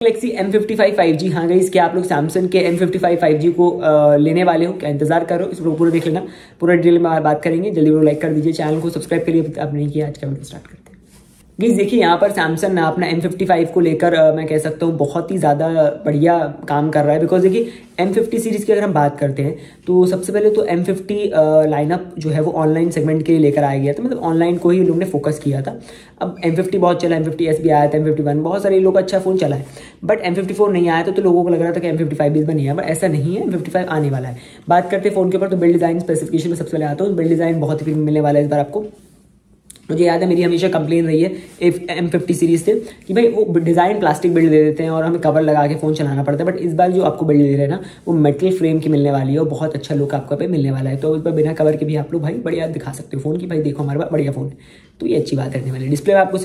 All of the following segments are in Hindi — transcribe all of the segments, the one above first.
Galaxy M55 5G। हाँ गाइस, क्या आप लोग सैमसंग के M55 5G को लेने वाले हो? क्या इंतजार करो? इस वीडियो पूरा देख लेना, पूरा डिटेल में बात करेंगे। जल्दी वीडियो लाइक कर दीजिए, चैनल को सब्सक्राइब करिए अब नहीं किया। आज का वीडियो स्टार्ट करते हैं। गाइस देखिए, यहाँ पर सैमसंग ना अपना M55 को लेकर मैं कह सकता हूँ बहुत ही ज़्यादा बढ़िया काम कर रहा है। बिकॉज देखिए M50 सीरीज़ की अगर हम बात करते हैं तो सबसे पहले तो M50 लाइनअप जो है वो ऑनलाइन सेगमेंट के लिए लेकर आया गया था, मतलब ऑनलाइन को ही लोगों ने फोकस किया था। अब M50 बहुत चला, M50S भी आया था, M51 बहुत सारे लोग अच्छा फ़ोन चला है, बट M54 नहीं आया तो लोगों को लग रहा था कि M55 भी इस बार नहीं आया, बट ऐसा नहीं है, M55 आने वाला है। बात करते हैं फ़ोन के ऊपर तो बिल्ड डिज़ाइन स्पेसिफिकेशन में सबसे पहले आता हूँ। बिल्ड डिज़ाइन बहुत ही मिलने वाला है इस बार आपको। मुझे याद है मेरी हमेशा कंप्लेन रही है M50 सीरीज से कि भाई वो डिज़ाइन प्लास्टिक बिल्ड दे देते हैं और हमें कवर लगा के फ़ोन चलाना पड़ता है, बट इस बार जो आपको बिल्ड दे रहे हैं ना वो मेटल फ्रेम की मिलने वाली है और बहुत अच्छा लुक आपको पे मिलने वाला है। तो इस बार बिना कवर के भी आप लोग भाई बढ़िया दिखा सकते हो फ़ोन की, भाई देखो हमारे पास बढ़िया फ़ोन है, तो ये अच्छी बात रहने वाली है। डिस्प्ले में आपको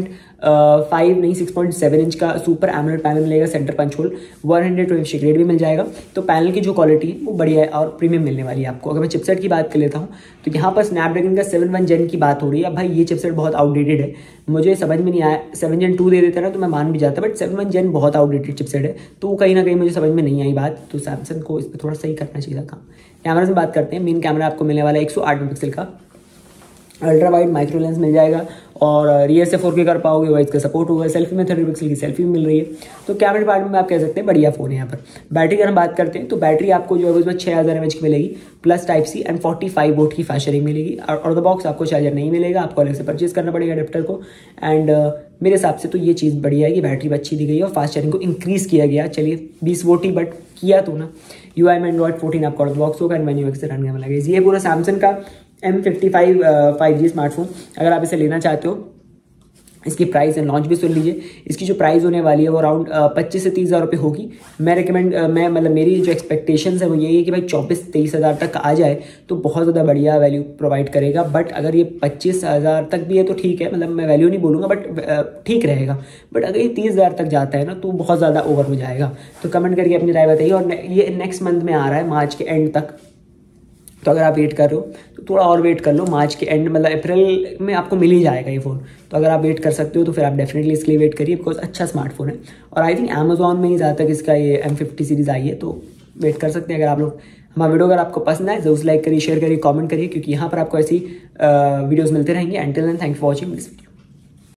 6.5 नहीं 6.7 इंच का सुपर एमोलेड पैनल मिलेगा, सेंटर पंच होल, 120 ग्रेड भी मिल जाएगा। तो पैनल की जो क्वालिटी है वो बढ़िया है और प्रीमियम मिलने वाली है आपको। अगर मैं चिपसेट की बात कर लेता हूँ तो यहाँ पर स्नैपड्रैगन का 7 Gen की बात हो रही है। अब भाई ये चिपसेट बहुत आउटडेटेड है, मुझे समझ में नहीं आया। 7 Gen 2 दे देता ना तो मैं मान भी जाता, बट 7 Gen बहुत आउटडेटेड चिपसेट है, तो कहीं ना कहीं मुझे समझ में नहीं आई बात। तो सैमसंग को इस पर थोड़ा सही करना चाहिए था काम। कैमरा से बात करते हैं। मेन कैमरा आपको मिलने वाला है 108 मेगापिक्सल का अल्ट्रा वाइड माइक्रो लेंस मिल जाएगा और रियर से 4K कर पाओगे, वाइज का सपोर्ट होगा। सेल्फी में 30 पिक्सल की सेल्फी भी मिल रही है, तो कैमरा डिपार्टमेंट में आप कह सकते हैं बढ़िया फ़ोन है। यहाँ पर बैटरी की अगर हम बात करते हैं तो बैटरी आपको जो है उसमें 6000 mAh की मिलेगी, plus type C and 45 volt की फास्ट चार्जिंग मिलेगी। और द बॉक्स आपको चार्जर नहीं मिलेगा, आपको अलग से परचेज करना पड़ेगा अडेप्टर को। एंड मेरे हिसाब से तो ये चीज़ बढ़िया है कि बैटरी अच्छी दी गई है और फास्ट चार्जिंग को इंक्रीज़ किया गया। चलिए 20 वोल्ट ही, बट किया तो ना। UI में Android 14 आपको आउट बॉक्स होगा एंड One UI से रन करने वाला है। ये पूरा सैमसंग का M55 5G स्मार्टफोन। अगर आप इसे लेना चाहते हो, इसकी प्राइस एंड लॉन्च भी सुन लीजिए। इसकी जो प्राइस होने वाली है वो अराउंड 25 से 30 हज़ार रुपये होगी। मेरी जो एक्सपेक्टेशंस है वो यही है कि भाई 24-23 हज़ार तक आ जाए तो बहुत ज़्यादा बढ़िया वैल्यू प्रोवाइड करेगा। बट अगर ये 25 हज़ार तक भी है तो ठीक है, मतलब मैं वैल्यू नहीं बोलूँगा बट ठीक रहेगा। बट अगर ये 30 हज़ार तक जाता है ना तो बहुत ज़्यादा ओवर हो जाएगा। तो कमेंट करके अपनी राय बताइए। और ये नेक्स्ट मंथ में आ रहा है, मार्च के एंड तक। तो अगर आप वेट कर रहे हो तो थोड़ा और वेट कर लो, मार्च के एंड मतलब अप्रैल में आपको मिल ही जाएगा ये फ़ोन। तो अगर आप वेट कर सकते हो तो फिर आप डेफिनेटली इसके लिए वेट करिए, बिकॉज अच्छा स्मार्टफोन है। और आई थिंक अमेजॉन में ही ज़्यादा तक इसका ये M50 सीरीज़ आई है, तो वेट कर सकते हैं। अगर आप लोग हमारा वीडियो अगर आपको पसंद आए जरूर लाइक करिए, शेयर करिए, कमेंट करिए, क्योंकि यहाँ पर आपको ऐसी वीडियोज़ मिलते रहेंगे। Until then thanks for watching this video.